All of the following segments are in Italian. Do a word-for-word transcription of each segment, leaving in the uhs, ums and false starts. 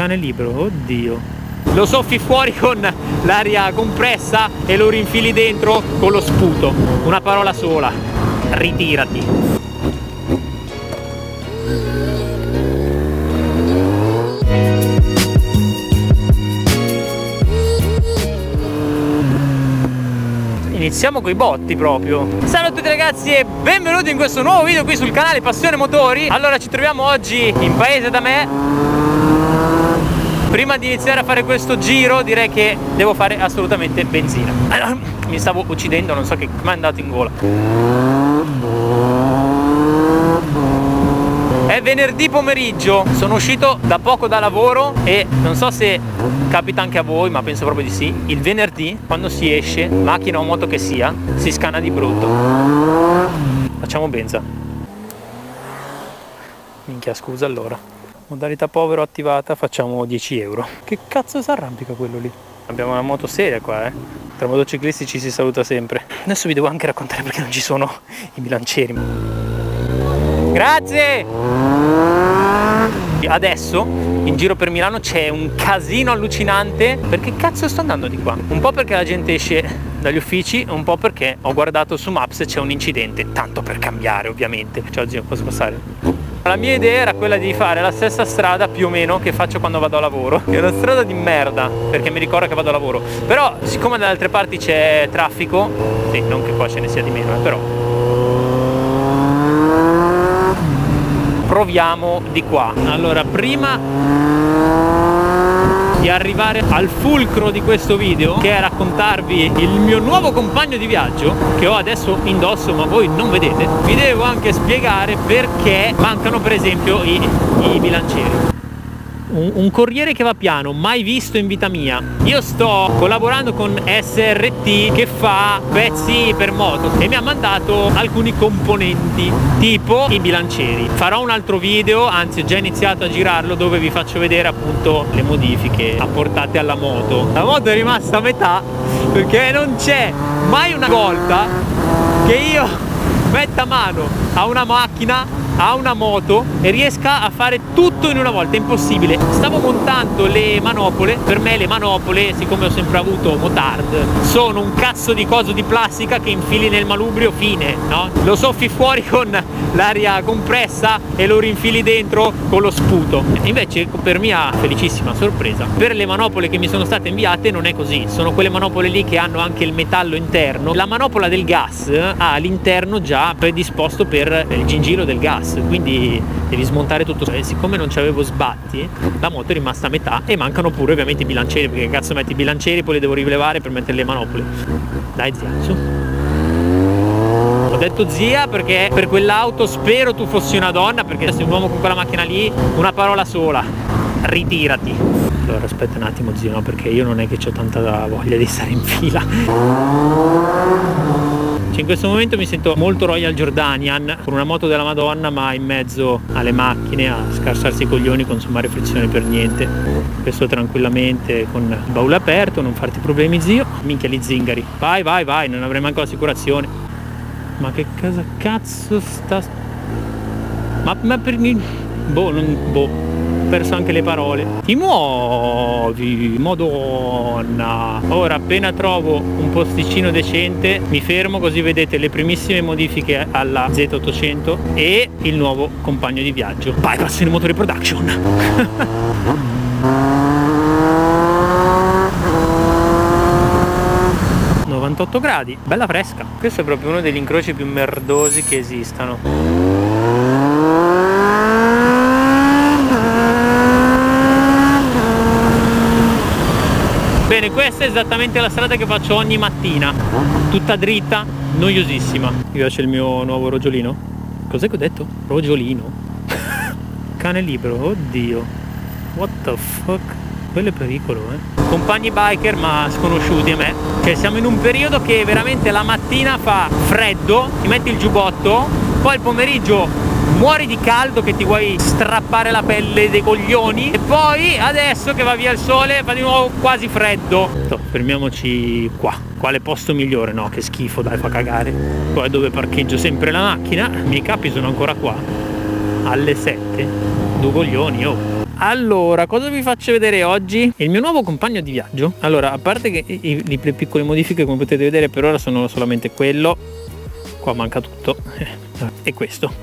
Cane libero, oddio. Lo soffi fuori con l'aria compressa e lo rinfili dentro con lo sputo. Una parola sola: ritirati. Iniziamo coi botti proprio. Ciao a tutti ragazzi e benvenuti in questo nuovo video qui sul canale Passione Motori. Allora, ci troviamo oggi in paese da me. Prima di iniziare a fare questo giro direi che devo fare assolutamente benzina. Mi stavo uccidendo, non so che come è andato in gola. È venerdì pomeriggio, sono uscito da poco da lavoro e non so se capita anche a voi, ma penso proprio di sì. Il venerdì, quando si esce, macchina o moto che sia, si scanna di brutto. Facciamo benza. Minchia, scusa allora. Modalità povero attivata, facciamo dieci euro. Che cazzo si arrampica quello lì? Abbiamo una moto seria qua, eh. Tra motociclisti ci si saluta sempre. Adesso vi devo anche raccontare perché non ci sono i bilancieri. Grazie! Adesso in giro per Milano c'è un casino allucinante. Perché cazzo sto andando di qua? Un po' perché la gente esce dagli uffici, un po' perché ho guardato su Maps e c'è un incidente. Tanto per cambiare, ovviamente. Ciao zio, posso passare? La mia idea era quella di fare la stessa strada più o meno che faccio quando vado a lavoro. È una strada di merda perché mi ricorda che vado a lavoro. Però siccome dalle altre parti c'è traffico, sì, non che qua ce ne sia di meno, eh, però proviamo di qua. Allora, prima di arrivare al fulcro di questo video, che è raccontarvi il mio nuovo compagno di viaggio che ho adesso indosso ma voi non vedete, vi devo anche spiegare perché mancano per esempio i, i bilancieri. Un, un corriere che va piano, mai visto in vita mia. Io sto collaborando con S R T che fa pezzi per moto e mi ha mandato alcuni componenti tipo i bilancieri. Farò un altro video, anzi ho già iniziato a girarlo, dove vi faccio vedere appunto le modifiche apportate alla moto. La moto è rimasta a metà perché non c'è mai una volta che io metta mano a una macchina, a una moto e riesca a fare tutto in una volta. È impossibile. Stavo montando le manopole. Per me le manopole, siccome ho sempre avuto motard, sono un cazzo di coso di plastica che infili nel manubrio, fine, no? Lo soffi fuori con l'aria compressa e lo rinfili dentro con lo sputo. Invece, per mia felicissima sorpresa, per le manopole che mi sono state inviate non è così. Sono quelle manopole lì che hanno anche il metallo interno. La manopola del gas ha l'interno già predisposto per il gingillo del gas, quindi devi smontare tutto. E siccome non c'avevo sbatti, la moto è rimasta a metà e mancano pure ovviamente i bilancieri, perché cazzo metti i bilancieri, poi li devo rilevare per mettere le manopole. Dai zia, su. Ho detto zia perché per quell'auto spero tu fossi una donna, perché se sei un uomo con quella macchina lì, una parola sola: ritirati. Allora aspetta un attimo zio, no, perché io non è che ho tanta voglia di stare in fila. In questo momento mi sento molto Royal Jordanian, con una moto della Madonna ma in mezzo alle macchine a scarsarsi i coglioni, consumare frizione per niente. Questo tranquillamente con il baule aperto, non farti problemi zio. Minchia gli zingari, vai vai vai, non avrei manco l'assicurazione. Ma che cosa cazzo sta... Ma, ma per... Boh, non... Boh. Ho perso anche le parole. Ti muovi, madonna. Ora appena trovo un posticino decente mi fermo, così vedete le primissime modifiche alla Z ottocento e il nuovo compagno di viaggio. Vai, Passione Motori Production. novantotto gradi, bella fresca. Questo è proprio uno degli incroci più merdosi che esistano. Bene, questa è esattamente la strada che faccio ogni mattina, tutta dritta, noiosissima. Mi piace il mio nuovo rogiolino. Cos'è che ho detto? Rogiolino? Cane libero, oddio. What the fuck? Quello è pericolo, eh. Compagni biker ma sconosciuti a me, che siamo in un periodo che veramente la mattina fa freddo, ti metti il giubbotto, poi il pomeriggio muori di caldo che ti vuoi strappare la pelle dei coglioni, e poi adesso che va via il sole fa di nuovo quasi freddo. So, fermiamoci qua. Quale posto migliore? No, che schifo, dai, fa cagare. Poi dove parcheggio sempre la macchina? I miei capi sono ancora qua alle sette. Due coglioni, oh. Allora, cosa vi faccio vedere oggi? Il mio nuovo compagno di viaggio. Allora, a parte che i, i, le piccole modifiche, come potete vedere, per ora sono solamente quello. Qua manca tutto. E questo.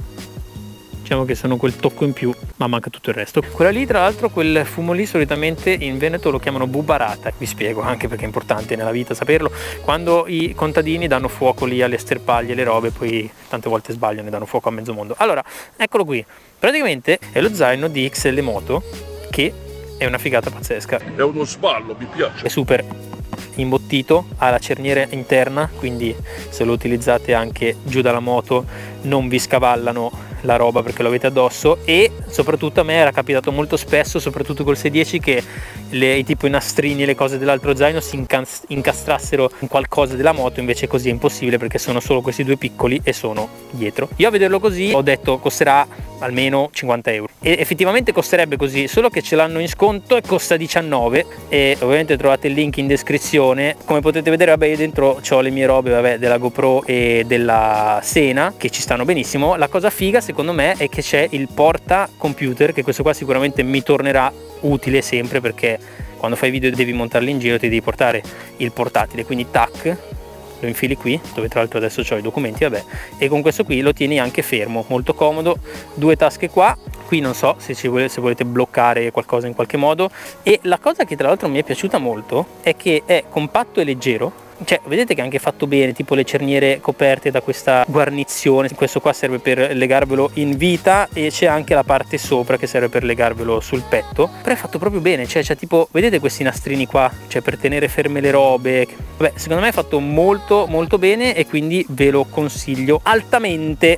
Diciamo che sono quel tocco in più, ma manca tutto il resto. Quella lì, tra l'altro, quel fumo lì solitamente in Veneto lo chiamano bubarata. Vi spiego anche perché è importante nella vita saperlo. Quando i contadini danno fuoco lì alle sterpaglie, le robe, poi tante volte sbagliano e danno fuoco a mezzo mondo. Allora, eccolo qui. Praticamente è lo zaino di X L Moto, che è una figata pazzesca. È uno sballo, mi piace. È super imbottito, ha la cerniera interna, quindi se lo utilizzate anche giù dalla moto non vi scavallano la roba perché lo avete addosso. E soprattutto a me era capitato molto spesso, soprattutto col sei dieci, che le, i tipo i nastrini e le cose dell'altro zaino si incastrassero in qualcosa della moto, invece così è impossibile perché sono solo questi due piccoli e sono dietro. Io a vederlo così ho detto costerà almeno cinquanta euro, e effettivamente costerebbe così, solo che ce l'hanno in sconto e costa diciannove, e ovviamente trovate il link in descrizione. Come potete vedere, vabbè, io dentro ho le mie robe, vabbè, della GoPro e della Sena, che ci stanno benissimo. La cosa figa secondo me è che c'è il porta computer, che questo qua sicuramente mi tornerà utile sempre, perché quando fai video e devi montarli in giro ti devi portare il portatile, quindi tac, lo infili qui, dove tra l'altro adesso ho i documenti, vabbè, e con questo qui lo tieni anche fermo, molto comodo. Due tasche qua, qui non so se, ci volete, se volete bloccare qualcosa in qualche modo. E la cosa che tra l'altro mi è piaciuta molto è che è compatto e leggero. Cioè, vedete che è anche fatto bene, tipo le cerniere coperte da questa guarnizione. Questo qua serve per legarvelo in vita, e c'è anche la parte sopra che serve per legarvelo sul petto. Però è fatto proprio bene, cioè c'è tipo, vedete questi nastrini qua, cioè per tenere ferme le robe. Vabbè, secondo me è fatto molto molto bene, e quindi ve lo consiglio altamente.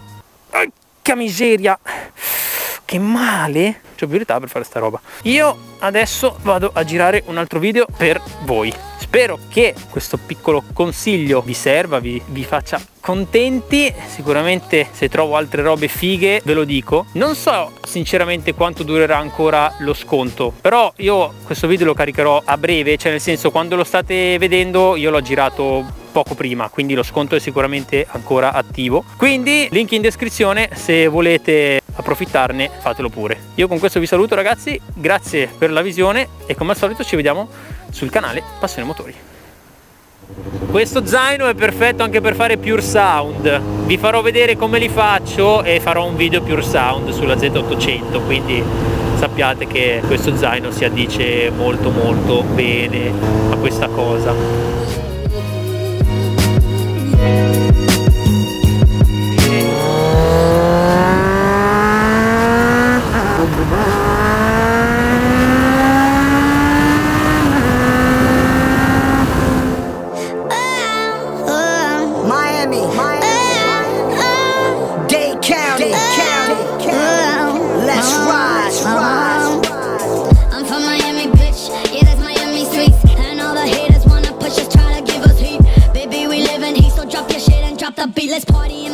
Che miseria, che male, c'ho priorità per fare sta roba. Io adesso vado a girare un altro video per voi. Spero che questo piccolo consiglio vi serva, vi, vi faccia contenti. Sicuramente se trovo altre robe fighe ve lo dico. Non so sinceramente quanto durerà ancora lo sconto, però io questo video lo caricherò a breve, cioè nel senso, quando lo state vedendo io l'ho girato poco prima, quindi lo sconto è sicuramente ancora attivo. Quindi link in descrizione, se volete approfittarne fatelo pure. Io con questo vi saluto ragazzi, grazie per la visione, e come al solito ci vediamo sul canale Passione Motori. Questo zaino è perfetto anche per fare Pure Sound. Vi farò vedere come li faccio e farò un video Pure Sound sulla Z ottocento, quindi sappiate che questo zaino si addice molto molto bene a questa cosa. Let's party.